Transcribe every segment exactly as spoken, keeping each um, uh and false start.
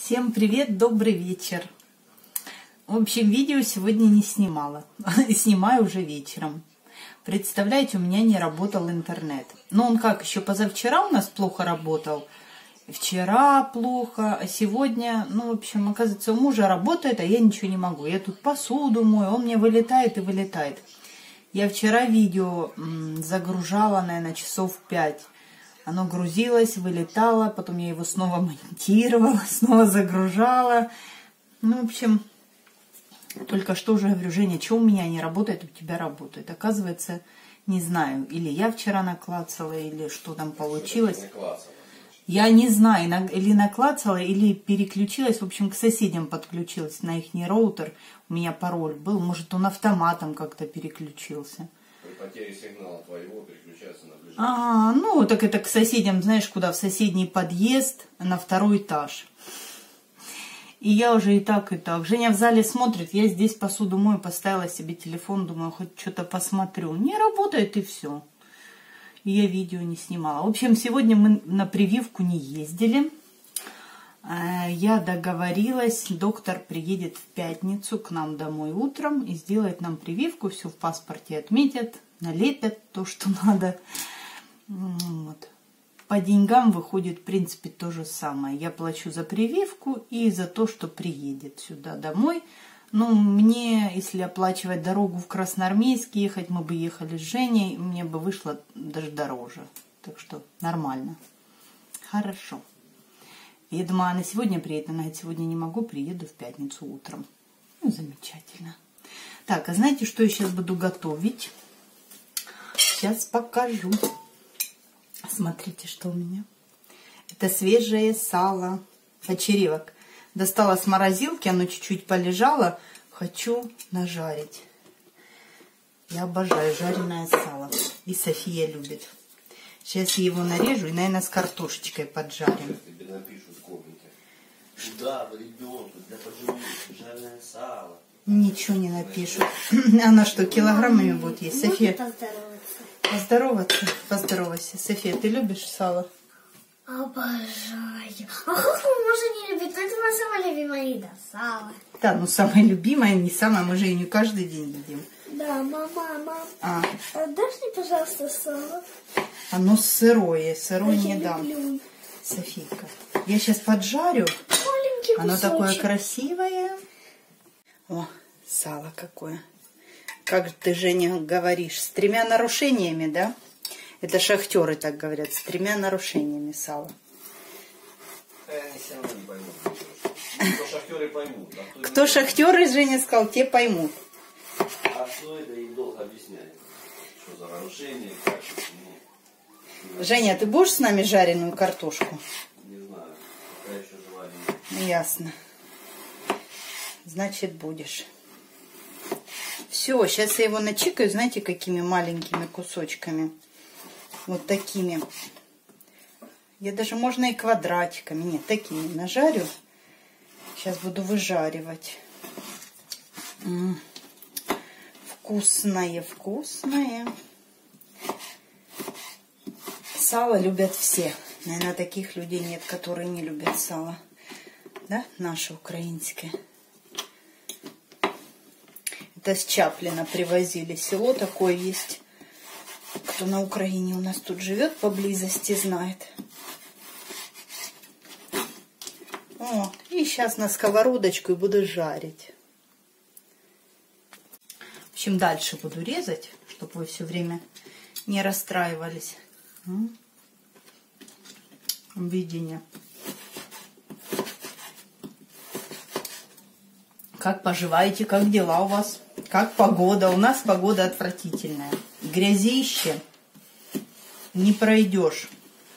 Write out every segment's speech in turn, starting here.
Всем привет, добрый вечер. В общем, видео сегодня не снимала. Снимаю уже вечером. Представляете, у меня не работал интернет. Но он как, еще позавчера у нас плохо работал. Вчера плохо, а сегодня, ну, в общем, оказывается, у мужа работает, а я ничего не могу. Я тут посуду мою, он мне вылетает и вылетает. Я вчера видео загружала, наверное, часов пять. Оно грузилось, вылетало, потом я его снова монтировала, снова загружала. Ну, в общем, только что уже говорю: Женя, что у меня не работает, у тебя работает. Оказывается, не знаю, или я вчера наклацала, или что там получилось. Я не знаю, или наклацала, или переключилась, в общем, к соседям подключилась на их роутер. У меня пароль был, может, он автоматом как-то переключился. При потере сигнала твоего переключается на ближайший. А, ну, так это к соседям, знаешь, куда? В соседний подъезд, на второй этаж. И я уже и так, и так. Женя в зале смотрит, я здесь посуду мою, поставила себе телефон, думаю, хоть что-то посмотрю. Не работает, и все. И я видео не снимала. В общем, сегодня мы на прививку не ездили. Я договорилась, доктор приедет в пятницу к нам домой утром и сделает нам прививку. Все в паспорте отметят, налепят то, что надо. Вот. По деньгам выходит, в принципе, то же самое. Я плачу за прививку и за то, что приедет сюда домой. Ну, мне, если оплачивать дорогу в Красноармейск ехать, мы бы ехали с Женей, мне бы вышло даже дороже. Так что нормально. Хорошо. Я думаю, она сегодня приедет. Она говорит, сегодня не могу, приеду в пятницу утром. Ну, замечательно. Так, а знаете, что я сейчас буду готовить? Сейчас покажу. Смотрите, что у меня. Это свежее сало. Почеревок. Достала с морозилки, оно чуть-чуть полежало. Хочу нажарить. Я обожаю жареное сало. И София любит. Сейчас я его нарежу и, наверное, с картошечкой поджарим. Тебе напишут в комнате. Да, ребенку, для пожилых, жареное сало. Ничего не напишут. Она что, килограммами будет есть? София, Поздороваться. поздороваться? Поздоровайся. София, ты любишь сало? Обожаю. А как можно не любить? Это моя самая любимая еда. Сало. Да, ну самая любимая, не самая. Мы же ее не каждый день едим. Да, мама, мама. А, А дашь мне, пожалуйста, сало? оно сырое. Сырое Я не дам. люблю. Софийка. Я сейчас поджарю. Маленький Оно кусочек. такое красивое. О, сало какое. Как ты, Женя, говоришь, с тремя нарушениями, да? Это шахтеры так говорят, с тремя нарушениями сало. Они все равно не поймут. Кто шахтеры поймут. А кто, Кто шахтеры, Женя сказал, те поймут. А что это им долго объяснять? Что за нарушение, как, ну, Женя, ты будешь с нами жареную картошку? Не знаю, пока еще желание. Ясно. Значит, будешь. Все, сейчас я его начикаю, знаете, какими маленькими кусочками. Вот такими. Я даже можно и квадратиками. Нет, такими нажарю. Сейчас буду выжаривать. М-м. Вкусное, вкусное. Сало любят все. Наверное, таких людей нет, которые не любят сало. Да, наше украинское. Это с Чаплина привозили. Село такое есть. Кто на Украине у нас тут живет поблизости, знает. О, и сейчас на сковородочку и буду жарить. В общем, дальше буду резать, чтобы вы все время не расстраивались. Видение. Как поживаете, как дела у вас? Как погода? У нас погода отвратительная. Грязище. Не пройдешь.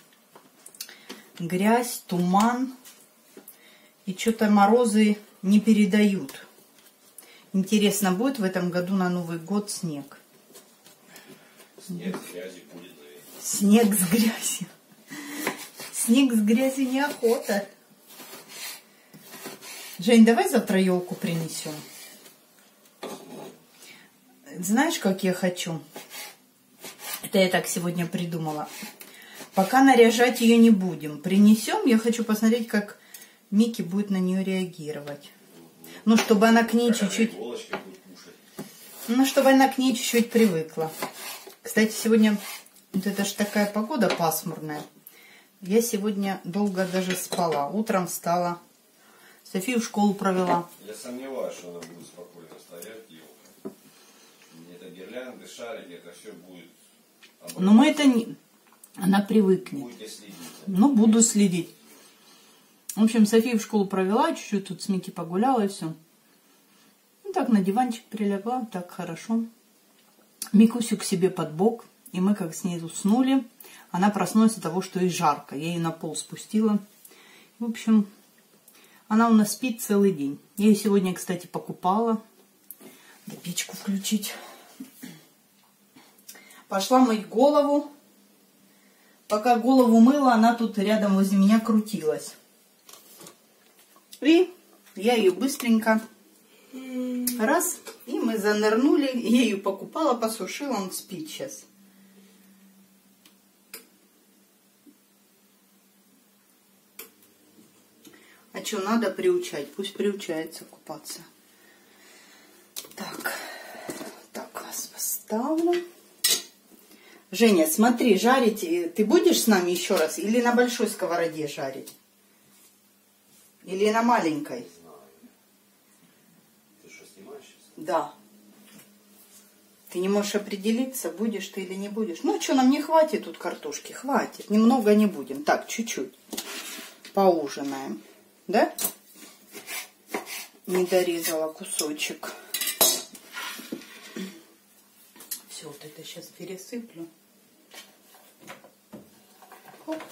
Грязь, туман. И что-то морозы не передают. Интересно, будет в этом году на Новый год снег? снег с грязи будет, наверное. Снег с грязью. Снег с грязью неохота. Жень, давай завтра елку принесем. Знаешь, как я хочу? Это я так сегодня придумала. Пока наряжать ее не будем. Принесем, я хочу посмотреть, как Микки будет на нее реагировать. Ну, чтобы она к ней чуть-чуть... Ну, чтобы она к ней чуть-чуть привыкла. Кстати, сегодня... Вот это ж такая погода пасмурная. Я сегодня долго даже спала. Утром встала. Софию в школу провела. Я сомневаюсь, что она будет спокойно стоять. Елка. Это гирлянды, шарики, это все будет... Но мы это не... Она привыкнет. Будете следить. Ну, буду следить. В общем, Софию в школу провела, чуть-чуть тут с Микки погуляла и все. Ну, так на диванчик прилегла, так хорошо. Микусю к себе под бок. И мы как с ней уснули. Она проснулась от того, что ей жарко. Я ее на пол спустила. В общем, она у нас спит целый день. Я ее сегодня, кстати, покупала. Надо печку включить. Пошла мыть голову. Пока голову мыла, она тут рядом возле меня крутилась. И я ее быстренько раз, и мы занырнули. Я ее покупала, посушила, он спит сейчас. А что, надо приучать? Пусть приучается купаться. Так, так вас поставлю. Женя, смотри, жарить ты будешь с нами еще раз? Или на большой сковороде жарить? Или на маленькой? Не знаю. Ты что, снимаешь сейчас? Да. Ты не можешь определиться, будешь ты или не будешь. Ну что, нам не хватит тут картошки? Хватит. Немного не будем. Так, чуть-чуть. Поужинаем. Да? Не дорезала кусочек. Все, вот это сейчас пересыплю. Хоп.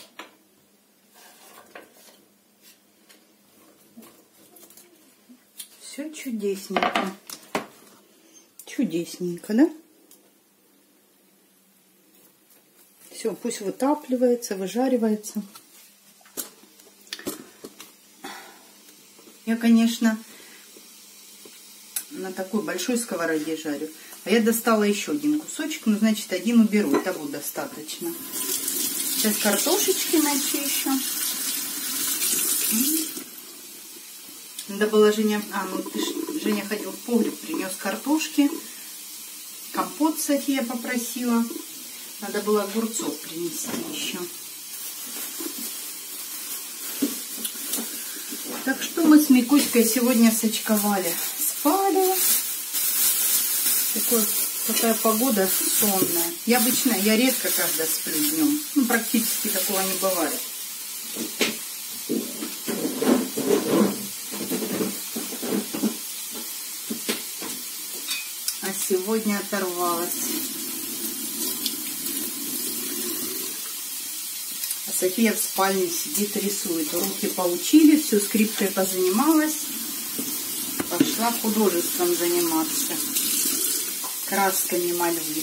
Все чудесненько. Чудесненько, да? Все, пусть вытапливается, выжаривается. Я, конечно, на такой большой сковороде жарю. А я достала еще один кусочек. Ну, значит, один уберу. Того достаточно. Сейчас картошечки начищу. Надо было Женя... А, ну, ты ж... Женя ходил в погреб, принес картошки. Компот София попросила. Надо было огурцов принести еще. Так что мы с Микуськой сегодня сочковали. Спали. Такой, такая погода сонная. Я обычно, я редко когда сплю днем. Ну, практически такого не бывает. А сегодня оторвалась. София в спальне сидит, рисует. Руки поучили, все скрипкой позанималась. Пошла художеством заниматься. Красками малюет.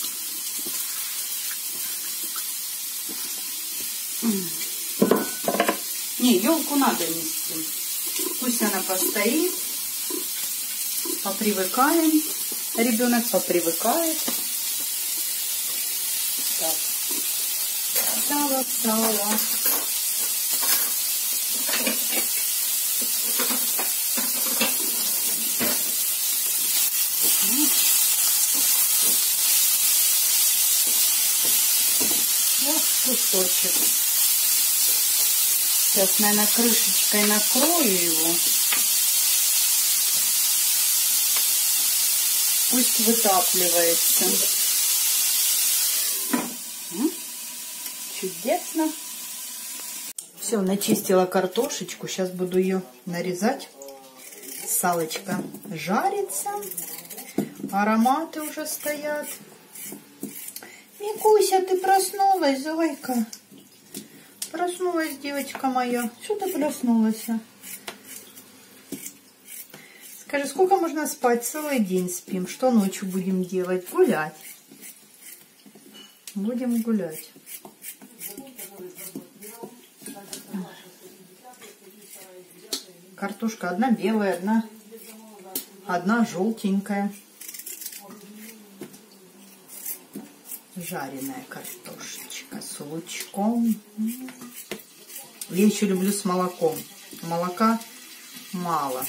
Не, елку надо нести. Пусть она постоит. Попривыкаем. Ребенок попривыкает. Так. Сало, сало. Вот кусочек. Сейчас, наверное, крышечкой накрою его. Пусть вытапливается. Чудесно. Все, начистила картошечку. Сейчас буду ее нарезать. Салочка жарится. Ароматы уже стоят. Микуся, ты проснулась, зайка? Проснулась, девочка моя. Что ты проснулась? Скажи, сколько можно спать? Целый день спим. Что ночью будем делать? Гулять. Будем гулять. Картошка одна белая, одна, одна желтенькая. Жареная картошечка с лучком. Я еще люблю с молоком. Молока мало.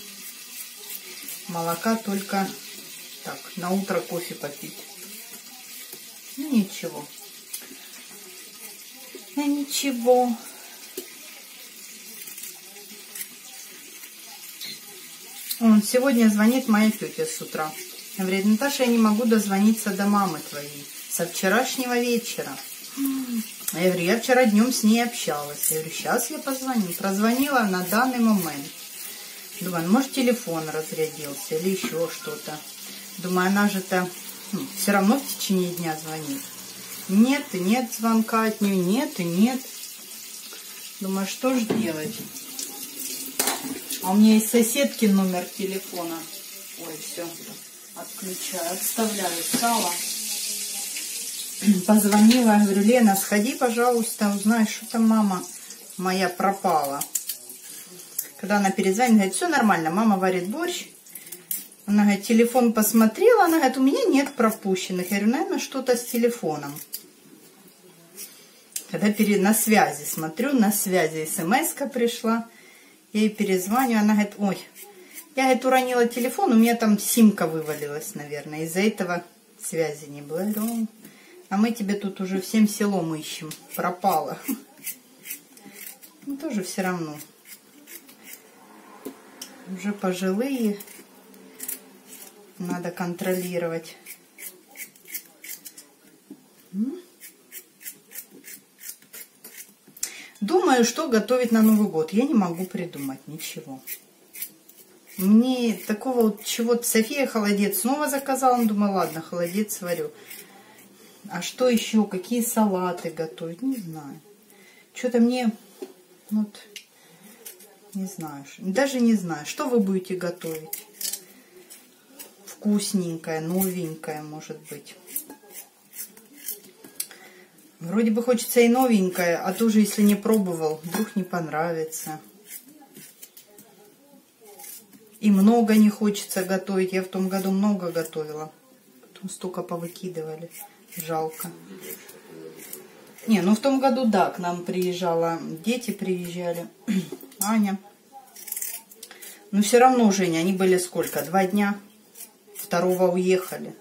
Молока только так, на утро кофе попить. Ну ничего. Ну ничего. Он сегодня звонит моя тетя с утра. Говорит: Наташа, я не могу дозвониться до мамы твоей со вчерашнего вечера. Я говорю: я вчера днем с ней общалась. Я говорю: сейчас я позвоню. Прозвонила на данный момент. Думаю, может телефон разрядился или еще что-то. Думаю, она же-то ну, все равно в течение дня звонит. Нет и нет звонка от нее, нет и нет. Думаю, что же делать? А у меня есть соседки номер телефона. Ой, все, отключаю, отставляю сало. Позвонила, говорю: Лена, сходи, пожалуйста, узнай, что там мама моя пропала. Когда она перезвонит, говорит: все нормально, мама варит борщ. Она говорит: телефон посмотрела, она говорит: у меня нет пропущенных. Я говорю: наверное, что-то с телефоном. Когда перед, на связи смотрю, на связи смс-ка пришла, я ей перезваниваю, она говорит: ой, я, говорит, уронила телефон, у меня там симка вывалилась, наверное, из-за этого связи не было. Я говорю: а мы тебе тут уже всем селом ищем, пропала. Ну, тоже все равно. Уже пожилые, надо контролировать. Думаю, что готовить на Новый год. Я не могу придумать ничего. Мне такого вот чего-то... София холодец снова заказала. Думаю, ладно, холодец сварю. А что еще? Какие салаты готовить? Не знаю. Что-то мне... Вот... Не знаю. Даже не знаю. Что вы будете готовить? Вкусненькое, новенькое, может быть. Вроде бы хочется и новенькое, а тоже, если не пробовал, вдруг не понравится. И много не хочется готовить. Я в том году много готовила. Потом столько повыкидывали. Жалко. Не, ну в том году, да, к нам приезжала, дети приезжали. Аня. Но все равно, Женя, они были сколько? Два дня. Второго уехали.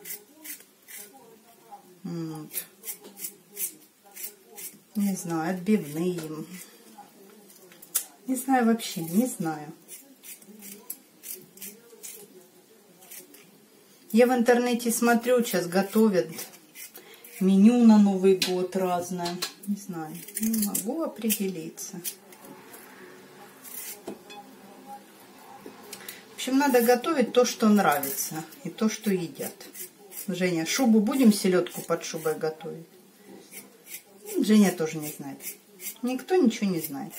Вот. Не знаю, отбивные. Не знаю вообще, не знаю. Я в интернете смотрю, сейчас готовят меню на Новый год разное. Не знаю, не могу определиться. В общем, надо готовить то, что нравится, и то, что едят. Женя, шубу будем селедку под шубой готовить? Женя тоже не знает. Никто ничего не знает.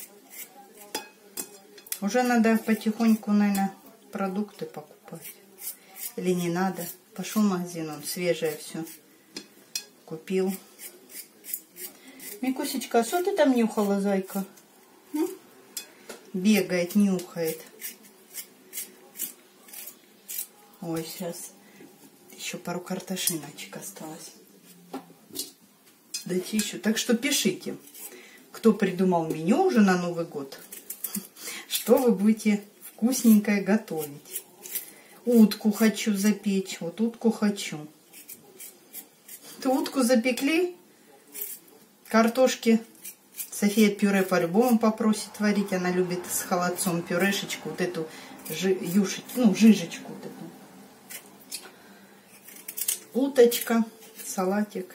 Уже надо потихоньку, наверное, продукты покупать. Или не надо. Пошел в магазин, он свежее все купил. Микусечка, а что ты там нюхала, зайка? М? Бегает, нюхает. Ой, сейчас еще пару картошиночек осталось. Дайте еще. Так что пишите, кто придумал меню уже на Новый год. Что вы будете вкусненькое готовить. Утку хочу запечь. Вот утку хочу. Ты утку запекли? Картошки. София пюре по-любому попросит варить. Она любит с холодцом пюрешечку. Вот эту жи, юшечку, ну, жижечку. Вот эту. Уточка. Салатик.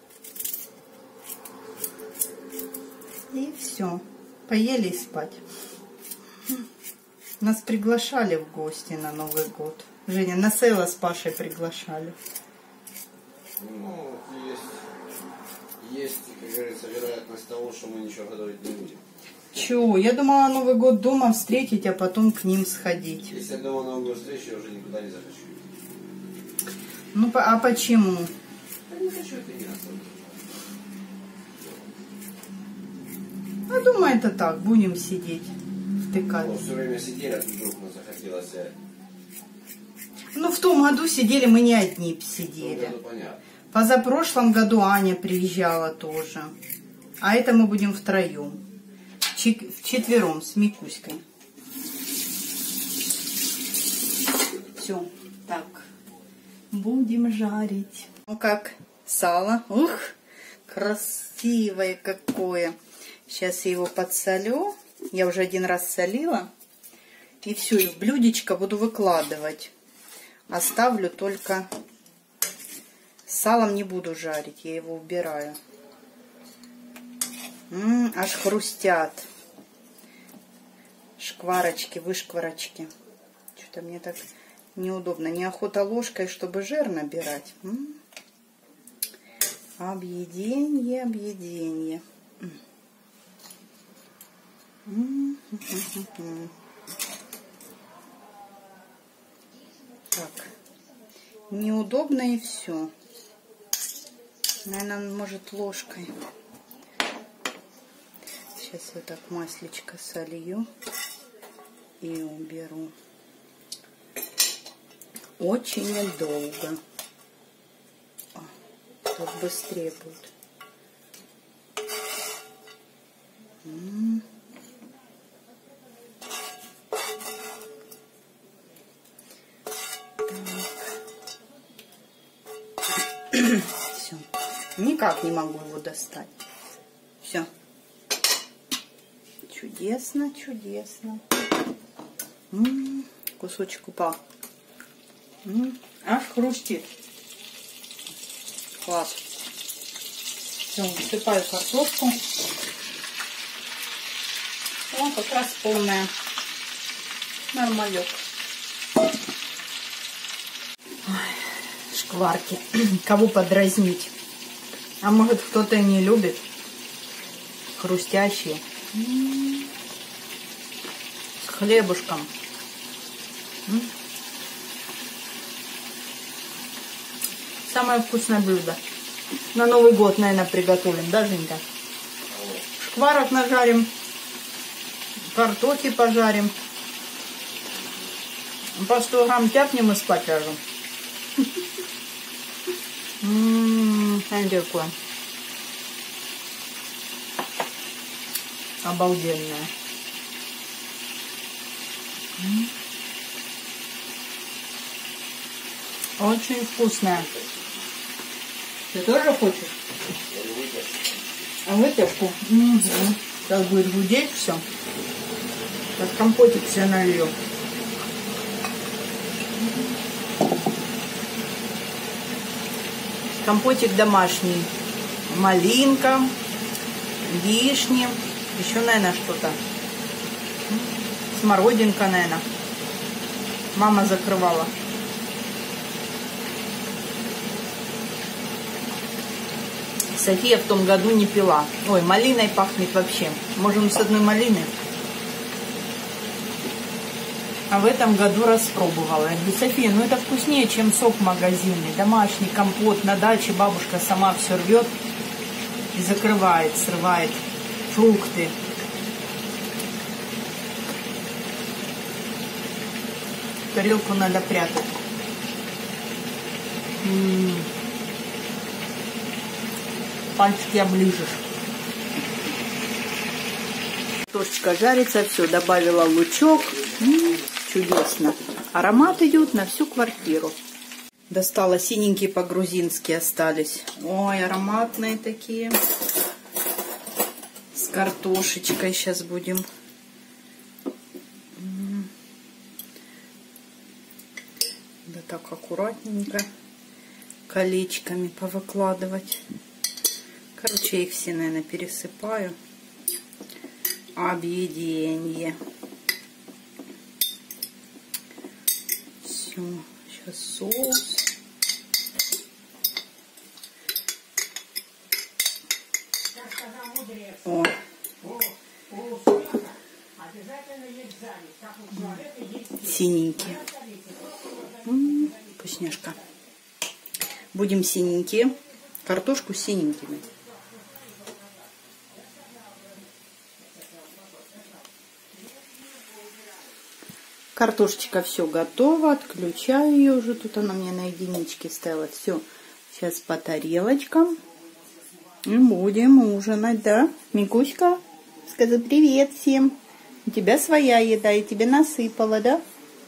И все. Поели и спать. Нас приглашали в гости на Новый год. Женя, на Сейла с Пашей приглашали. Ну, есть, есть, как говорится, вероятность того, что мы ничего готовить не будем. Чего? Я думала Новый год дома встретить, а потом к ним сходить. Если я дома Новый год встречу, я уже никуда не захочу. Ну, а почему? Я не хочу это не особо. Я думаю, это так. Будем сидеть, втыкать. Ну, все время сидели, а тут вдруг нам захотелось... Ну, в том году сидели, мы не одни Ну, сидели. это понятно. Позапрошлом году Аня приезжала тоже. А это мы будем втроем. вчетвером с Микуськой. Все, так, будем жарить. Ну как, сало, ух, красивое какое. Сейчас я его подсолю. Я уже один раз солила. И все, и в блюдечко буду выкладывать. Оставлю только... Салом не буду жарить, я его убираю. М-м, аж хрустят. Шкварочки, вышкварочки. Что-то мне так неудобно. Неохота ложкой, чтобы жир набирать. М-м. Объеденье, объеденье. М-м-м-м-м. Так. Неудобно и все. Наверное, может ложкой. Сейчас вот так маслечко солью и уберу. Очень долго. О, тут быстрее будет. М-м. Все. Никак не могу его достать. Все. Чудесно, чудесно. М-м, кусочек упал. М-м, аж хрустит. Класс. Все, высыпаю картошку. О, как раз полная. Нормалек. Шкварки. Кого подразнить? А может, кто-то и не любит хрустящие. С хлебушком. Самое вкусное блюдо. На Новый год, наверное, приготовим, да, Женька? Шкварок нажарим. Картохи пожарим. По сто грамм тяпнем и спать ляжем. Ммм, смотрите какое. Обалденное. Очень вкусное. Ты тоже хочешь? А вытяжку? Угу. Сейчас будет гудеть все. Сейчас компотик все налью. Компотик домашний. Малинка, вишни. Еще, наверное, что-то. Смородинка, наверное. Мама закрывала. София в том году не пила. Ой, малиной пахнет вообще. Можем с одной малины. А в этом году распробовала. Я говорю, София, ну это вкуснее, чем сок магазинный. Домашний компот на даче. Бабушка сама все рвет и закрывает, срывает фрукты. Тарелку надо прятать. М-м-м. Пальчики оближешь. Картошечка жарится, все, добавила лучок. М-м, чудесно. Аромат идет на всю квартиру. Достала синенькие по-грузински остались. Ой, ароматные такие. С картошечкой сейчас будем. М-м. Да так аккуратненько колечками повыкладывать. Короче, я их все, наверное, пересыпаю. Объеденье. Все. Сейчас соус. О. Синенькие. М-м, вкусняшка. Будем синенькие. Картошку с синенькими. Картошечка все готова. Отключаю ее уже. Тут она мне на единичке стояла. Все. Сейчас по тарелочкам. И будем ужинать, да? Микуська? Скажи привет всем. У тебя своя еда, и тебе насыпала, да?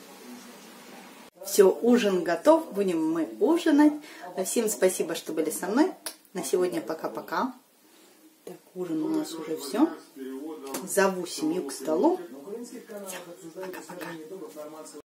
Все, ужин готов. Будем мы ужинать. Всем спасибо, что были со мной. На сегодня пока-пока. Так, ужин у нас уже все. Зову семью к столу. Пока-пока.